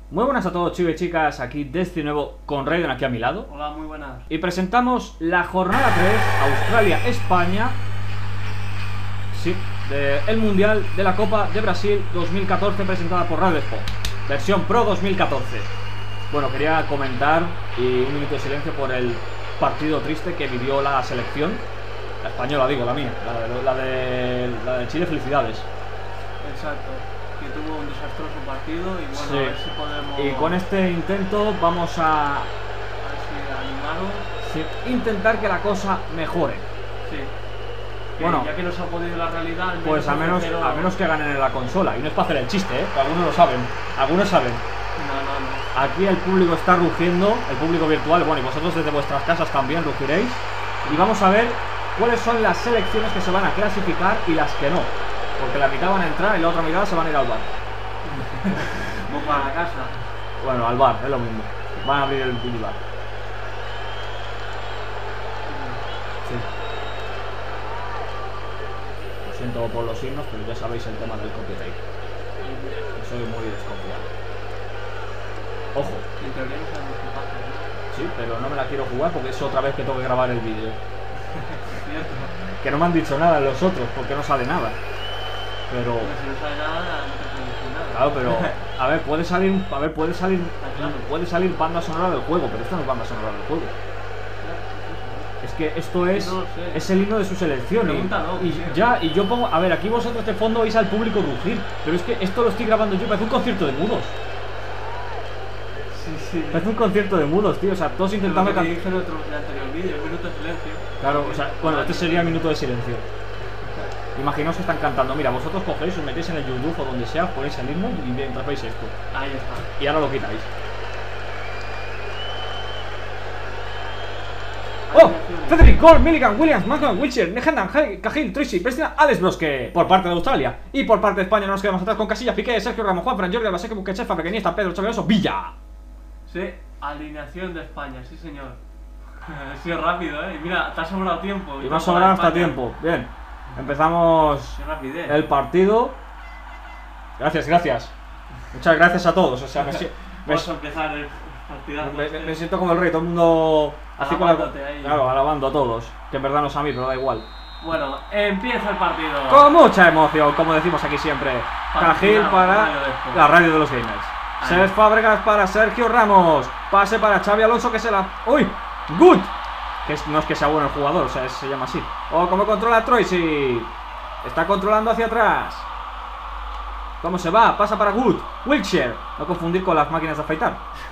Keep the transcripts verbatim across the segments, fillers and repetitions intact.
Muy buenas a todos, chicos y chicas, aquí desde nuevo con Raiden aquí a mi lado. Hola, muy buenas. Y presentamos la jornada tres, Australia-España. Sí, del Mundial de la Copa de Brasil dos mil catorce, presentada por Radio Sport, versión Pro dos mil catorce. Bueno, quería comentar y un minuto de silencio por el partido triste que vivió la selección. La española, digo, la mía, la de, la de, la de Chile, felicidades. Exacto, que tuvo un desastroso partido y bueno, Sí. a ver si podemos... Y con este intento vamos a, A ver si animaros. sí, intentar que la cosa mejore. Sí. Que Bueno, ya que nos ha podido la realidad, al menos Pues al menos, ofrecer- al menos que ganen en la consola. Y no es para hacer el chiste, ¿eh? Que algunos lo saben. Algunos saben. No, no, no. Aquí el público está rugiendo, el público virtual, bueno, y vosotros desde vuestras casas también rugiréis. Y vamos a ver cuáles son las selecciones que se van a clasificar y las que no. Porque la mitad van a entrar y la otra mitad se van a ir al bar. Vos para la casa. Bueno, al bar, es lo mismo. Van a abrir el minibar. Sí. Lo siento por los signos, pero ya sabéis el tema del copyright. Soy muy desconfiado. Ojo, En teoría no sabemos qué pasa, ¿no? sí, pero no me la quiero jugar porque es otra vez que tengo que grabar el vídeo. Es cierto. Que no me han dicho nada los otros, porque no sale nada. Pero, Porque si no sabe nada, no te puedes decir nada. claro, pero, a ver, puede salir, a ver, puede salir, Ah, claro. puede salir banda sonora del juego, pero esto no es banda sonora del juego. Es que esto es, No lo sé. es el himno de su selección. Y, Pregúntalo. y ya, y yo pongo, a ver, aquí vosotros de fondo oís al público rugir, pero es que esto lo estoy grabando yo, parece un concierto de mudos. Sí, sí. Parece un concierto de mudos, tío, o sea, todos intentando Lo que te cantar. dije en otro en el anterior vídeo, un minuto de silencio. Claro, o sea, bueno, este sería el minuto de silencio. Imaginaos que están cantando. Mira, vosotros cogéis, os metéis en el YouTube o donde sea, ponéis el himno y mientras veis esto. Ahí está. Y ahora lo quitáis. ¡Oh! Alineaciones. Frederick, Cole, Milligan, Williams, Malcolm, Wilshere, Negendan, Cahill, Tracy, Prestina, Alex Brosque. Por parte de Australia. Y por parte de España no nos quedamos atrás con Casillas, Piqué, Sergio Ramos, Juan Fran, Jordi, Albaseque, Busquets, Fabregas, Iniesta, Pedro, Chaveroso, Villa. Sí, alineación de España, sí señor. Ha sido rápido, eh. Y mira, te ha sobrado tiempo. Y me ha sobrado hasta España. tiempo. Bien. Empezamos Qué rapidez. el partido. Gracias, gracias. Muchas gracias a todos. O sea, me, si- me- Vamos a empezar el partidazo. me- este. me siento como el rey, todo el mundo así con la, Alabándote ahí. claro, alabando a todos. Que en verdad no es a mí, pero da igual. Bueno, empieza el partido. Con mucha emoción, como decimos aquí siempre. Cahill para Radio de Sport. la radio de los gamers. Ahí. Cesc Fábregas para Sergio Ramos. Pase para Xavi Alonso que se la... ¡Uy! ¡Good! Que es- no es que sea bueno el jugador, o sea, es- se llama así. ¡Oh, cómo controla Troisi! Está controlando hacia atrás. ¿Cómo se va? Pasa para Good. Wilshere. No confundir con las máquinas de afeitar.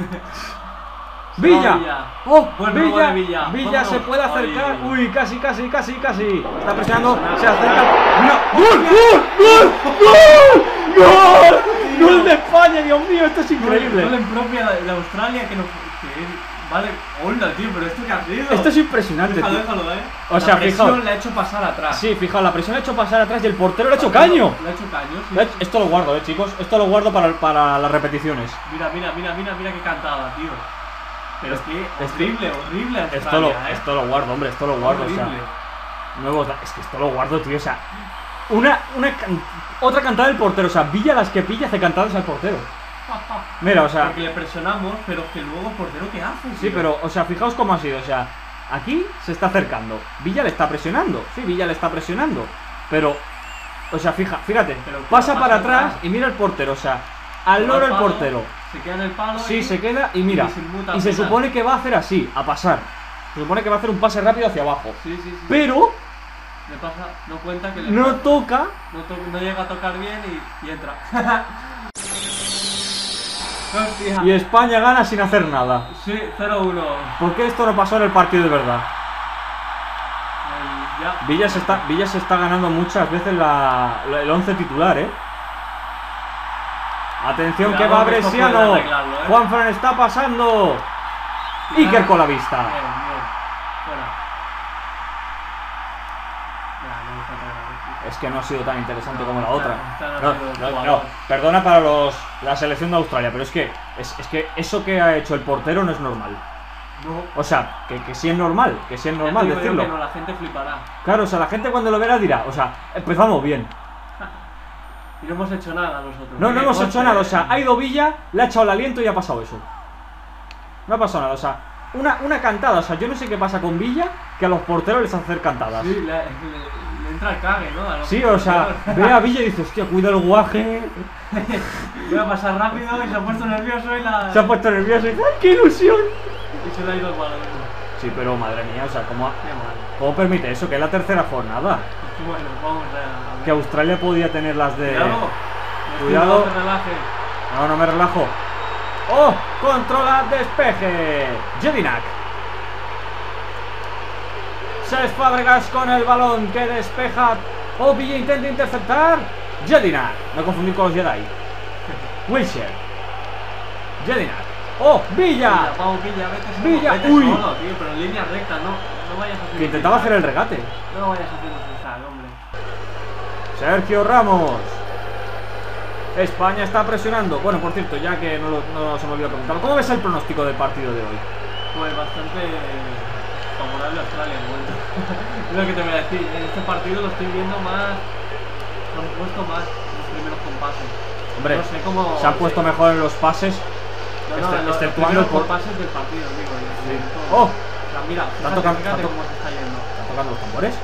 Villa. Villa. ¡Oh! Buen robo Villa. de Villa. Villa se Vámonos. puede acercar. Ay. Uy, casi, casi, casi, casi. Está presionando. Se acerca. ¡Mira! ¡Gol! ¡Gol! ¡Gol! ¡Gol! ¡Gol! ¡Gol de España! Dios mío, esto es increíble. Gol en propia de Australia que no. Que es- Vale, hola, tío, pero esto que ha sido. Esto es impresionante, Déjalo, tío. déjalo, eh. O sea, la presión fijaos. le ha hecho pasar atrás. Sí, fijaos, la presión ha hecho pasar atrás y el portero le ha hecho caño. Le ha hecho caño, sí. Le ha hecho- Esto lo guardo, eh, chicos. Esto lo guardo para, para las repeticiones. Mira, mira, mira, mira, mira qué cantada, tío. Pero es que Esto- horrible, horrible Australia, Esto lo, ¿eh? esto lo guardo, hombre, esto lo guardo. O sea, Horrible. nuevos da- es que esto lo guardo, tío. O sea, una, una can- otra cantada del portero. O sea, Villa las que pilla hace cantadas al portero. Mira, o sea, Porque le presionamos, pero es que luego el portero ¿qué hace? sí, tío? pero, o sea, fijaos cómo ha sido. O sea, aquí se está acercando. Villa le está presionando. Sí, Villa le está presionando. Pero, o sea, fija, fíjate, Pero que pasa pasa para atrás atrás. y mira el portero. O sea, al loro el palo, portero. Se queda en el palo. Sí, y- se queda y mira. y se inmuta Y se al final. supone que va a hacer así, a pasar. Se supone que va a hacer un pase rápido hacia abajo. Sí, sí, sí. Pero Le pasa, no cuenta que le no pasa. toca. No, to- no llega a tocar bien y, y entra. Hostia. Y España gana sin hacer nada. Sí, cero uno. ¿Por qué esto no pasó en el partido de verdad? Eh, ya. Villa se está, Villa se está ganando muchas veces la, la- el once titular, ¿eh? Atención que Cuidado va que esto Bresciano. puede arreglarlo, ¿eh? Juanfran está pasando. Cuidado. Iker con la vista. Bien, bien. Fuera. Ya, no me está tan grave. Es que no ha sido tan interesante No, como la esta- otra. esta no ha No, sido el no, jugador. no, perdona para los, la selección de Australia, pero es que, es, es que eso que ha hecho el portero no es normal. No. O sea, que, que sí es normal, que sí es Ya normal te digo yo decirlo. que no, la gente flipará. Claro, o sea, la gente cuando lo verá dirá, o sea, empezamos bien. Y no hemos hecho nada nosotros. No, no Qué hemos coste. hecho nada, o sea, ha ido Villa, le ha echado el aliento y ha pasado eso. No ha pasado nada, o sea, una, una cantada, o sea, yo no sé qué pasa con Villa, que a los porteros les hace hacer cantadas. Sí, le, le- le entra el cague, ¿no? A los Sí, o sea, porteros. ve a Villa y dice, hostia, cuida el guaje. Voy a pasar rápido y se ha puesto nervioso y la... Se ha puesto nervioso y dice, ¡ay, qué ilusión! Y se le ha ido el balón. Sí, pero madre mía, o sea, ¿cómo, Qué mal. cómo permite eso? Que es la tercera jornada. Bueno, vamos a... a Que Australia podía tener las de... Cuidado. Cuidado. No te relajes. No, no me relajo. ¡Oh! Controla despeje. Jedinak. Cesc Fábregas con el balón que despeja. Oh, Villa intenta interceptar. Jedinak. No confundir con los Jedi. Wilshere. Jedinak. ¡Oh! Villa. Villa, Pau, Villa, vete solo. Villa, Vete uy. solo, tío, pero en línea recta, no, no vayas a hacer... Que intentaba hacer el regate. No vayas a hacer un freestyle, hombre. Sergio Ramos. España está presionando. Bueno, por cierto, ya que no, lo, no se me olvidó preguntar, ¿cómo ves el pronóstico del partido de hoy? Pues bastante favorable a Australia, de momento. Es lo que te voy a decir, en este partido lo estoy viendo más... Se han puesto más los primeros compases. Hombre, No sé cómo... se han puesto sí. mejor en los pases. No, no, este- en los exceptuando el primeros por- compases del partido, digo. yo, Sí. en todo. ¡Oh! O sea, mira, Están fíjate, tocando- fíjate están to- cómo se está yendo. ¿Están tocando los tambores?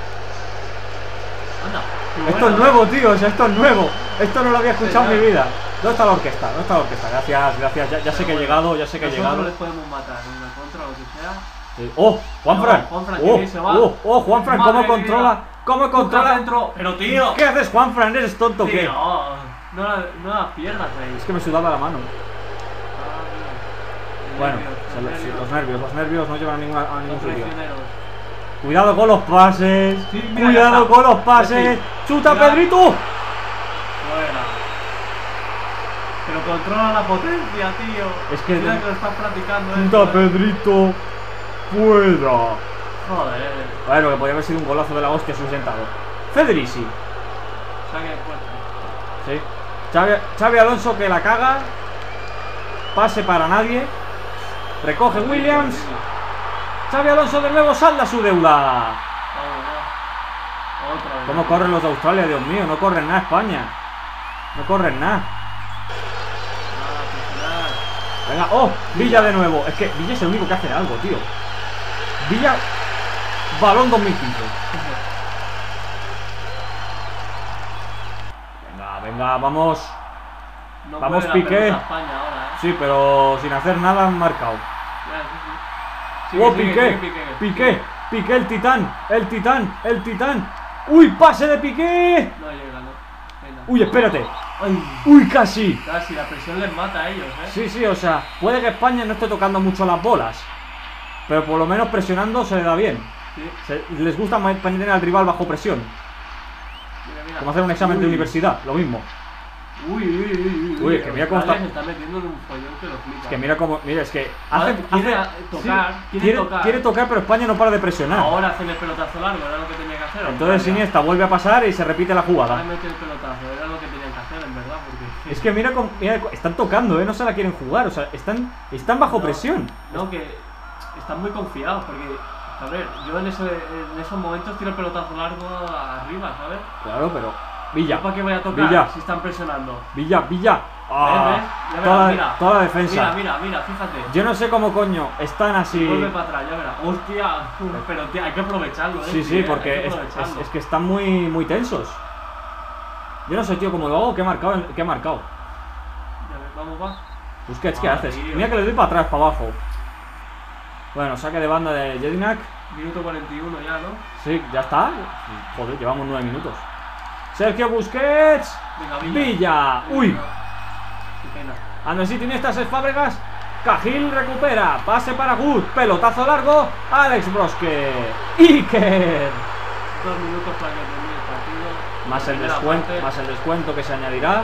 Anda. qué Esto buena, es nuevo, tío, o sea, esto es nuevo. Esto no lo había escuchado en Sí, mi ya. vida. ¿Dónde está la orquesta? ¿Dónde está la orquesta? Gracias, gracias. Ya, ya sé Pero que he bueno, llegado, ya sé que he nosotros llegado. les podemos matar en una contra o lo que sea. Sí. ¡Oh! ¡Juanfran! No, Juanfran, ¡Oh! que se va. ¡Oh! ¡Oh! ¡Juanfran! ¿Cómo Madre controla? mía. ¿Cómo Toca controla? dentro. Pero tío. ¿Qué haces, Juanfran? ¿Eres tonto o qué? Tío, no, la- no las pierdas ahí. Es que me sudaba la mano. Ah, mira. Bueno, Nervios, se lo- sí, nervios. los nervios, los nervios no llevan a, ninguna, a ningún Los sitio. traicioneros. Cuidado con los pases. Sí, mira, ya Cuidado está. con los pases. Sí. ¡Chuta, Mira. Pedrito! Fuera. Pero controla la potencia, tío. Es que- Mira que lo estás practicando. ¡Chuta, esto, eh. Pedrito! ¡Fuera! Joder. Bueno, que podría haber sido un golazo de la hostia si hubiese sentado. Federici. Saque de puerta. Sí. Xavi, Xavi Alonso que la caga. Pase para nadie. Recoge Williams. Xavi Alonso de nuevo salda su deuda. Vamos, va. Otra vez. ¿Cómo corren los de Australia? Dios mío, no corren nada España. No corren nada. Ah, presionar. Venga, oh, Villa de nuevo. Es que Villa es el único que hace algo, tío. Villa, balón dos mil quince. Venga, venga, vamos. No Vamos, puede la Piqué. pelota España ahora, eh. Sí, pero sin hacer nada han marcado. Ya, sí, sí. Sigue, Oh, sigue, Piqué, sigue, Piqué. Piqué, Piqué, el titán, el titán, el titán. ¡Uy, pase de Piqué! No llega, no. Venga. Uy, espérate. Ay, ¡Uy, casi! casi, la presión les mata a ellos, eh. Sí, sí, o sea, puede que España no esté tocando mucho las bolas, pero por lo menos presionando se le da bien. Sí. Se- les gusta mantener al rival bajo presión, Mira, mira. como hacer un examen de Uy. universidad, lo mismo. Uy, uy, uy, uy. Uy, es que mira cómo Australia está- Se está metiendo en un follón que lo flipa. Es que mira cómo, mira, es que Vale, hace, quiere hace- tocar, sí, quiere quiere, tocar. quiere tocar, pero España no para de presionar. Ahora hacen el pelotazo largo, era lo que tenía que hacer. Entonces Australia. Iniesta vuelve a pasar y se repite la Ahora jugada. mete el pelotazo, era lo que tenían que hacer, en verdad, porque... Es que mira, cómo- mira, están tocando, ¿eh? No se la quieren jugar, o sea, están, están bajo No, presión. No, que están muy confiados, porque... A ver, yo en, ese, en esos momentos tiro el pelotazo largo arriba, ¿sabes? Claro, pero Villa, ¿Yo para qué voy a tocar Villa. si están presionando? Villa, Villa. Ah, ¿Ves, ves? Ya verás, toda, mira. toda la defensa. Mira, mira, mira, fíjate. Yo no sé cómo coño están así. Vuelve para atrás, ya verás. Hostia, pero tío, hay que aprovecharlo, eh. Sí, sí, tío, hay porque que es, aprovecharlo. es- es que están muy, muy tensos. Yo no sé, tío, cómo lo hago, qué he marcado, qué he marcado. Ya ves, vamos, va. Busquets, ¿qué Ah, haces? tío. Mira que le doy para atrás, para abajo. Bueno, saque de banda de Jedinak. Minuto cuarenta y uno ya, ¿no? Sí, ya está. Joder, llevamos nueve minutos. Sergio Busquets. Venga, Villa. Villa. Uy. Qué pena. Andresito Iniesta, Cesc Fábregas. Cahill recupera. Pase para Good. Pelotazo largo. Alex Broske. Iker. Dos minutos para que termine el partido. Más el Primera descuento, parte, más el descuento que se añadirá.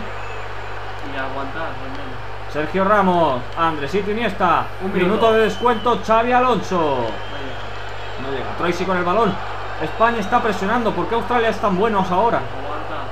Y aguantar, al menos. Sergio Ramos, Andresito Iniesta, Un minuto. minuto. de descuento, Xavi Alonso. Vaya, No llega, Troisi con el balón. España está presionando, ¿por qué Australia es tan buenos ahora? aguanta.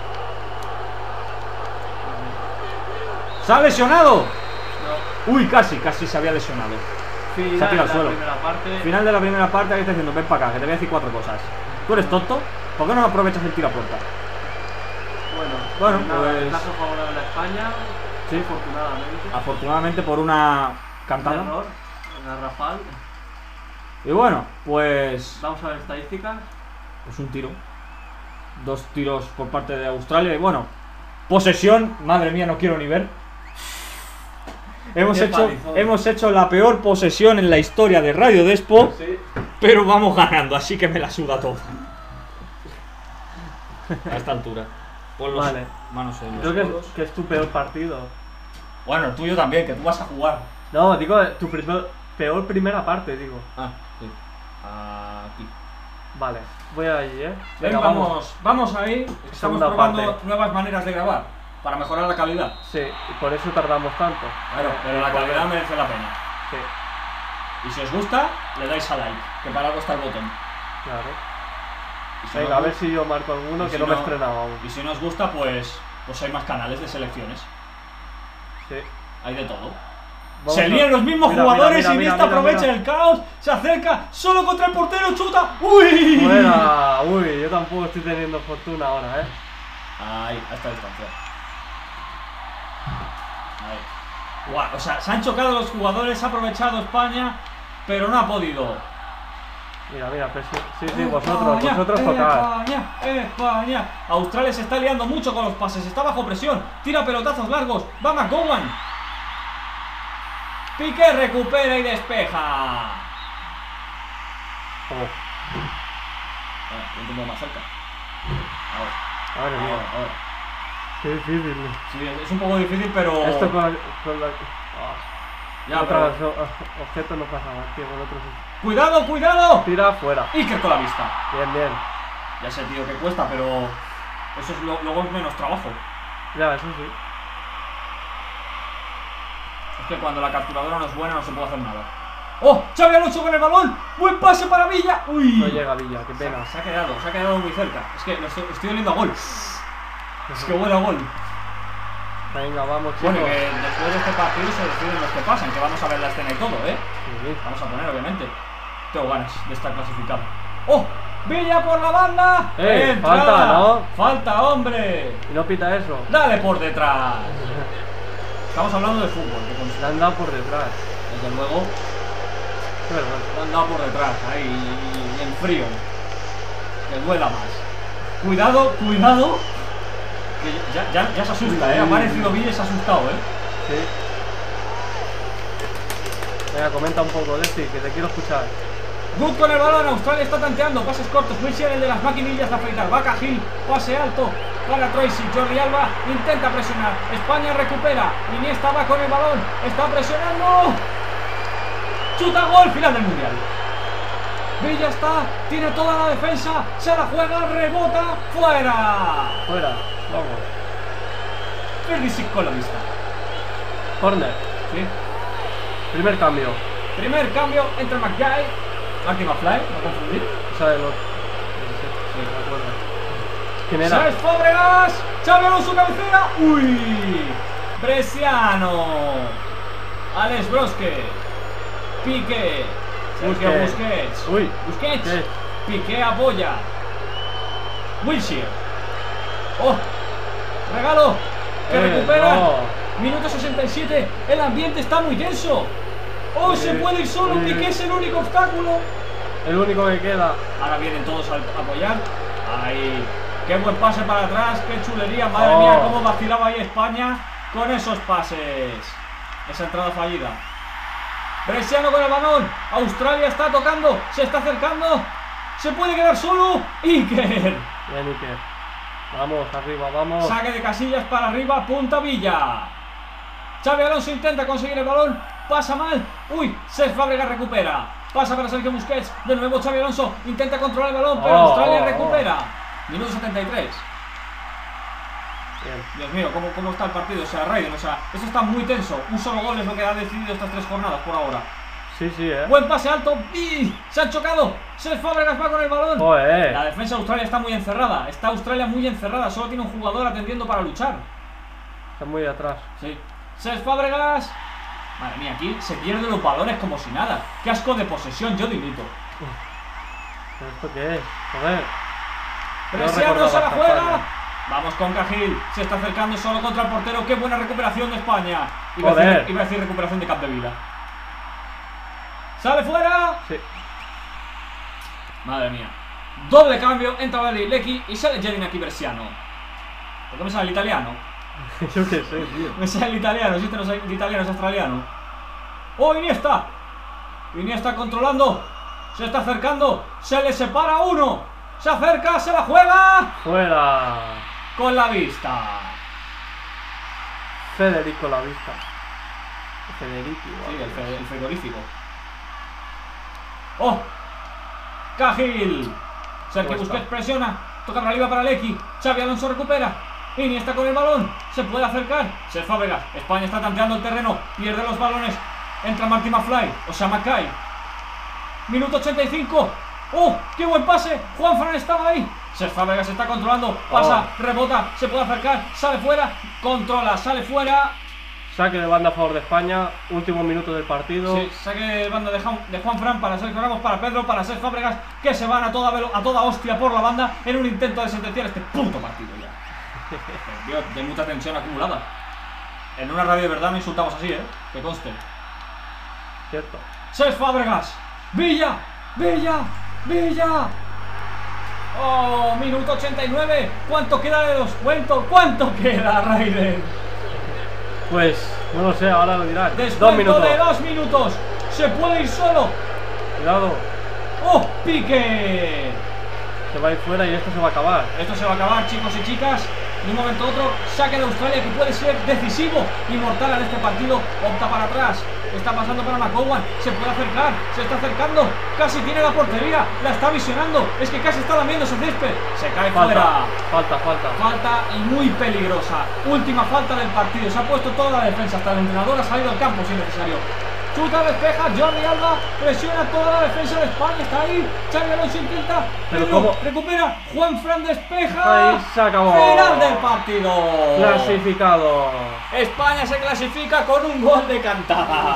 ¡Se ha lesionado! No. Uy, casi, casi se había lesionado. Final Se ha tirado de al suelo. la primera parte. Final de la primera parte, aquí está diciendo, ven para acá, que te voy a decir cuatro cosas. ¿Tú eres tonto? ¿Por qué no aprovechas el tiro a puerta? Bueno, Bueno, Nada, pues ventaja favorable a España, sí, afortunadamente. afortunadamente por una Un cantada. error, garrafal. Y bueno, pues Vamos a ver estadísticas. pues un tiro. Dos tiros por parte de Australia. Y bueno, posesión, madre mía, no quiero ni ver. Hemos Qué hecho, palizón. hemos hecho la peor posesión en la historia de Radio Despo, Sí. pero vamos ganando, así que me la suda todo. A esta altura. Pon los Vale. manos en los Creo que codos. es, que es tu peor partido. Bueno, el tuyo también, que tú vas a jugar. No, digo tu primer- peor primera parte, digo. Ah, sí. Aquí. Vale, voy ahí, eh. Venga, vamos, vamos ahí. Estamos Segunda probando parte. nuevas maneras de grabar para mejorar la calidad. Sí, y por eso tardamos tanto. Claro, pero la calidad merece la pena. Sí, Y si os gusta, le dais a like, que para algo está el botón. claro. Y si Venga, no- a ver si yo marco alguno y que si no me he no- estrenado aún. Y si no os gusta, pues, pues hay más canales de selecciones. Sí. Hay de todo. Vamos se a- lían los mismos Mira, jugadores mira, y mira, Iniesta mira, aprovecha mira. el caos, se acerca solo contra el portero, chuta. ¡Uy! Fuera, uy, yo tampoco estoy teniendo fortuna ahora, eh. Ahí, a esta distancia. Ahí. Guau, o sea, se han chocado los jugadores, ha aprovechado España, pero no ha podido. Mira, mira, pues, sí, sí, sí, vosotros, España, vosotros tocad. España, España. Australia se está liando mucho con los pases, está bajo presión, tira pelotazos largos, va McGowan. Piqué recupera y despeja. Oh, Ah, un poco más cerca. Ahora, madre mía, ahora, ahora. qué difícil. Sí, es un poco difícil, pero. Esto con, con la... ah, Ya, otros pero- o- objetos no pasa más, tío, con otros... ¡Cuidado, cuidado! Tira fuera. Iker con la vista. Bien, bien. Ya sé, tío, que cuesta, pero. Eso es lo- luego es menos trabajo. Ya, eso sí. Es que cuando la capturadora no es buena no se puede hacer nada. ¡Oh! ¡Xabi Alonso con el balón! ¡Buen pase para Villa! ¡Uy! No llega Villa, qué Se pena. ha, se ha quedado, se ha quedado muy cerca. Es que lo estoy, estoy oliendo a gol. Es que huele a gol. Venga, vamos, chicos. Bueno, que después de este partido se deciden los que pasan, que vamos a ver la escena y todo, ¿eh? Sí. Vamos a poner, obviamente. Tengo ganas de estar clasificado. ¡Oh! ¡Villa por la banda! Eh, ¡Entrada! falta, ¿no? ¡Falta, hombre! Y no pita eso. ¡Dale por detrás! Estamos hablando de fútbol, que con- Le han dado por detrás. desde luego Qué vergüenza. lo han dado por detrás, ahí, en frío. Que duela más. Cuidado, cuidado. Que ya, ya, ya se asusta, ¿eh? Ha aparecido Villa y se ha asustado, ¿eh? Sí. Venga, comenta un poco, Desti, que te quiero escuchar. Good con el balón, Australia está tanteando, pases cortos, Wilshere el de las maquinillas de afeitar, va Cahill, pase alto, para Tracy, Jordi Alba intenta presionar, España recupera, Iniesta va con el balón, está presionando, chuta gol, final del Mundial. Villa está, tiene toda la defensa, se la juega, rebota, fuera. Fuera, vamos. Perdisic con la vista. Corner. ¿Sí? Primer cambio. Primer cambio entre McGuire, Marty McFly, no confundir. O sea, lo... Sí, me acuerdo. ¿Quién era? Cesc Fábregas, Xabi Alonso cabecera, uy, Bresciano, Alex Broske, Piqué, Sergio Busquets. Busquets, Uy. Busquets, ¿Qué? Piqué apoya, Wilshere, oh, regalo, que Eh, recupera, no. minuto sesenta y siete, el ambiente está muy tenso, oh, Eh, se puede ir solo, eh. Piqué es el único obstáculo. El único que queda. Ahora vienen todos a apoyar. Ahí. Qué buen pase para atrás. Qué chulería. Madre Oh. mía, cómo vacilaba ahí España con esos pases. Esa entrada fallida. Bresciano con el balón. Australia está tocando. Se está acercando. Se puede quedar solo. Iker. Bien, Iker. Vamos, arriba, vamos. Saque de casillas para arriba. Punta Villa. Xabi Alonso intenta conseguir el balón. Pasa mal. Uy, Cesc Fábregas recupera. Pasa para Sergio Busquets. De nuevo Xabi Alonso intenta controlar el balón, pero Oh, Australia oh, recupera. Minuto setenta y tres. Bien. Dios mío, ¿cómo, cómo está el partido? O sea, Raiden, o sea, eso está muy tenso. Un solo gol es lo que ha decidido estas tres jornadas por ahora. Sí, sí, eh. Buen pase alto. ¡Y! Se han chocado. Cesc Fábregas va con el balón. Joder. La defensa de Australia está muy encerrada. Está Australia muy encerrada. Solo tiene un jugador atendiendo para luchar. Está muy atrás. Sí. Cesc Fábregas. Madre mía, aquí se pierden los balones como si nada. Qué asco de posesión, yo dimito. ¿Pero esto qué es? Joder. No Bresciano recordaba se la esta juega. falla. Vamos con Cahill. Se está acercando solo contra el portero. ¡Qué buena recuperación de España! Iba, a Joder. decir, iba a decir recuperación de Capdevila. ¡Sale fuera! Sí. Madre mía. Doble cambio. Entra Vali Lecky y sale Jedin aquí Bersiano. ¿Por qué me sale el italiano? Yo qué sé, tío. Me sale el italiano. Si este no es el italiano, es australiano. ¡Oh, Iniesta! Iniesta controlando. Se está acercando. Se le separa uno. Se acerca, se la juega. Fuera. Con la vista. Federico la vista. Federico. Sí, el, fe- el frigorífico. ¡Oh! Cahill. Sergio Pues Busquets está. presiona. Toca para arriba para Lecky. Xavi Alonso recupera. Iniesta con el balón. Se puede acercar. Se Fábregas. España está tanteando el terreno. Pierde los balones. Entra Marty McFly. O sea, Mackay. Minuto ochenta y cinco. ¡Oh! ¡Qué buen pase! Juan Fran estaba ahí. Cesc Fábregas está controlando. Pasa, Oh. rebota. Se puede acercar. Sale fuera. Controla. Sale fuera. Saque de banda a favor de España. Último minuto del partido. Sí, saque de banda de Juan, de Juan Fran para Sergio Ramos, para Pedro, para Cesc Fábregas, que se van a toda, velo- a toda hostia por la banda en un intento de sentenciar este puto partido ya. Tío, de mucha tensión acumulada. En una radio de verdad no insultamos así, ¿eh? Que conste. Cierto. Cesc Fábregas. Villa. Villa. Villa. Oh, minuto ochenta y nueve. ¿Cuánto queda de descuento? ¿Cuánto queda, Raider? Pues, no lo sé, ahora lo dirás. Dos Descuento minutos. de dos minutos. Se puede ir solo. Cuidado. ¡Oh, pique! Se va a ir fuera y esto se va a acabar. Esto se va a acabar, chicos y chicas. De un momento a otro, saque de Australia que puede ser decisivo y mortal en este partido. Opta para atrás. Está pasando para McGowan. Se puede acercar. Se está acercando. Casi tiene la portería. La está visionando. Es que casi está lamiendo ese césped. Se cae Falta, fuera. falta, falta. Falta y muy peligrosa. Última falta del partido. Se ha puesto toda la defensa. Hasta el entrenador ha salido al campo si es necesario. Chuta, despeja, Jordi Alba, presiona toda la defensa de España, está ahí, Xavi Alonso intenta, Pero Pedro ¿cómo? recupera, Juan Fran despeja. Ahí se acabó. Final del partido. Clasificado. España se clasifica con un gol de cantada.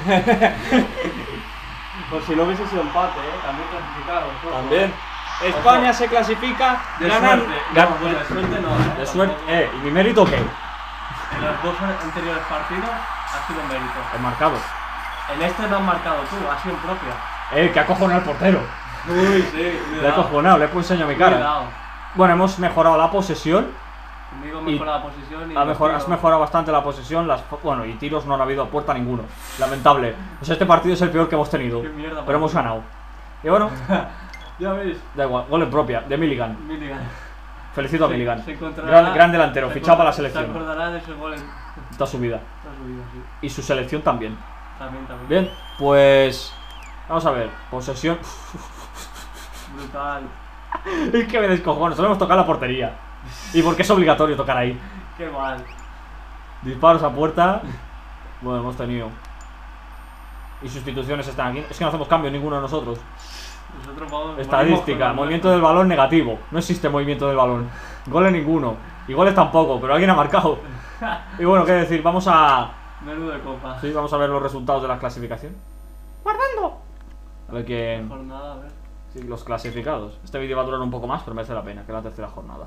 Pues si no hubiese sido empate, ¿eh? También clasificado. También. España se clasifica De ganan- suerte. gan- No, pues de suerte no. ¿eh? de suerte. Eh, ¿y mi mérito qué? En los dos anteriores partidos ha sido mérito. He marcado. En este no has marcado tú, ha sido propia. Eh, que acojonado el portero. Uy, sí, Le he acojonado, le he puesto enseñado mi cara. Cuidado. Bueno, hemos mejorado la posesión. Conmigo Y mejora la posición y Ha los mejor- tiros. has mejorado bastante la posesión, las, bueno, y tiros no han habido a puerta ninguno. Lamentable. O sea, este partido es el peor que hemos tenido. Qué mierda, Pero hemos ganado. Y bueno, Ya ves, da igual, gol en propia, de Milligan. Milligan. Felicito a Se- Milligan. se encontrará- Gran, gran delantero, se fichado para la acor- selección. Se acordará de ese gol en Toda su vida. toda su vida, sí. Y su selección también. También, también. Bien, pues. Vamos a ver, posesión. Brutal. Es que me descojono, solo hemos tocado la portería. Y porque es obligatorio tocar ahí. Qué mal. Disparos a puerta. Bueno, hemos tenido. Y sustituciones están aquí. Es que no hacemos cambio ninguno de nosotros. Nosotros vamos. Estadística, movimiento del balón negativo. No existe movimiento del balón. Goles ninguno. Y goles tampoco, pero alguien ha marcado. Y bueno, qué decir, vamos a. Menú de copa. Sí, vamos a ver los resultados de la clasificación. ¡Guardando! A ver quién. Jornada, a ver. Sí, los clasificados. Este vídeo va a durar un poco más, pero merece la pena, que es la tercera jornada.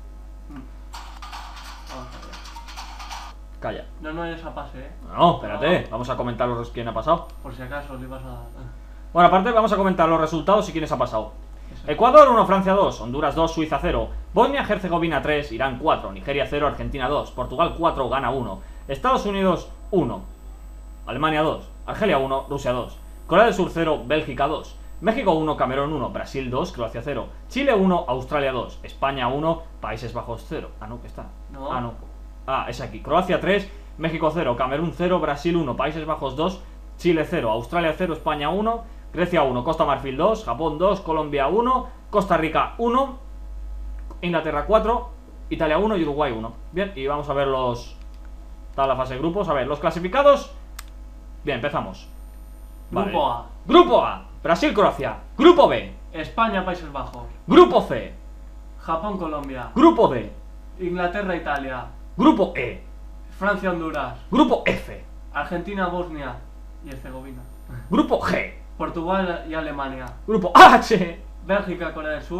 Vamos a ver. Calla. No, no es a pase, eh. No, espérate, vamos a comentar los quién ha pasado. Por si acaso le ibas a. Bueno, aparte vamos a comentar los resultados y quiénes ha pasado. Eso. Ecuador uno, Francia dos, Honduras dos, Suiza cero, Bosnia-Herzegovina tres, Irán cuatro, Nigeria cero, Argentina dos, Portugal cuatro, Ghana uno, Estados Unidos uno, Alemania dos, Argelia uno, Rusia dos, Corea del Sur cero, Bélgica dos, México uno, Camerún uno, Brasil dos, Croacia cero, Chile uno, Australia dos, España uno, Países Bajos cero. Ah, no, que está. No. Ah, no. Ah, es aquí. Croacia tres, México cero, Camerún cero, Brasil uno, Países Bajos dos, Chile cero, Australia cero, España uno, Grecia uno, Costa Marfil dos, Japón dos, Colombia uno, Costa Rica uno, Inglaterra cuatro, Italia uno y Uruguay uno. Bien, y vamos a ver los... Está la fase de grupos. A ver, los clasificados. Bien, empezamos. Grupo A. Grupo A, Brasil-Croacia. Grupo B, España, Países Bajos. Grupo C, Japón, Colombia. Grupo D, Inglaterra, Italia. Grupo E, Francia, Honduras. Grupo F, Argentina, Bosnia y Herzegovina. Grupo G, Portugal y Alemania. Grupo H. Bélgica, Corea del Sur.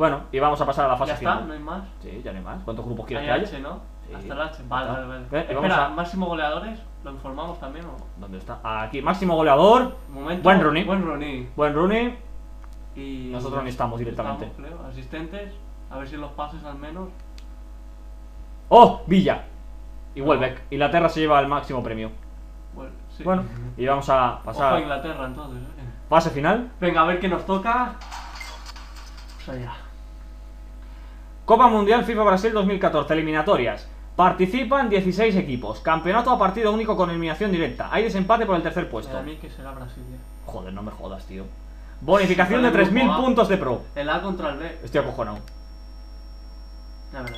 Bueno, y vamos a pasar a la fase ¿Ya está? final. ¿No hay más? Sí, ya no hay más. ¿Cuántos grupos quieres Hay que haya? H, ¿no? Sí. Hasta el H. Vale, Está. vale, vale. Eh, y vamos Espera, a- máximo goleadores, ¿lo informamos también o...? ¿Dónde está? Aquí, máximo goleador. Un momento. Buen Rooney. Buen Rooney. Buen Rooney. Y... Nosotros ni estamos directamente. Estamos, creo. Asistentes, a ver si en los pases al menos... ¡Oh! Villa. Y No. Welbeck. Inglaterra se lleva el máximo premio. Bueno, sí. Bueno, y vamos a Ojo a pasar Inglaterra entonces, ¿eh? fase final. Venga, a ver qué nos toca. Pues allá. Copa Mundial FIFA Brasil dos mil catorce, eliminatorias. Participan dieciséis equipos. Campeonato a partido único con eliminación directa. Hay desempate por el tercer puesto. A mí que será Brasil, ¿eh? Joder, no me jodas, tío. Bonificación Con de el tres mil grupo A. puntos de pro. El A contra el B. Estoy acojonado. La verdad.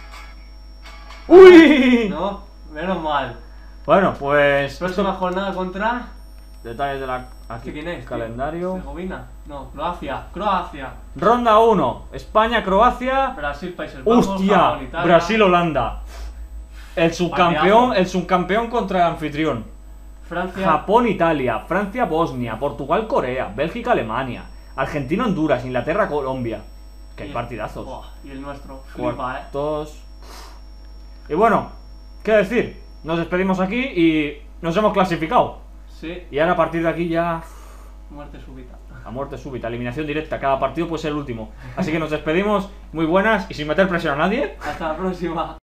¡Uy! No, menos mal. Bueno, pues... Próxima jornada contra... Detalles de la... Aquí, ¿Quién es? tío? calendario. Herzegovina. No, Croacia. Croacia. Ronda uno. España, Croacia. Brasil, Países Bajos. ¡Hostia! Japón, Italia. Brasil, Holanda. El subcampeón, Partidazo. el subcampeón contra el anfitrión. Francia. Japón, Italia. Francia, Bosnia. Portugal, Corea. Bélgica, Alemania. Argentina, Honduras. Inglaterra, Colombia. Qué Y- partidazos. Buah, y el nuestro. Flipa, eh. Cuartos. Y bueno, ¿qué decir? Nos despedimos aquí y nos hemos clasificado. Sí, Y ahora a partir de aquí ya muerte súbita. a muerte súbita, eliminación directa. Cada partido puede ser el último. Así que nos despedimos, muy buenas y sin meter presión a nadie. Hasta la próxima.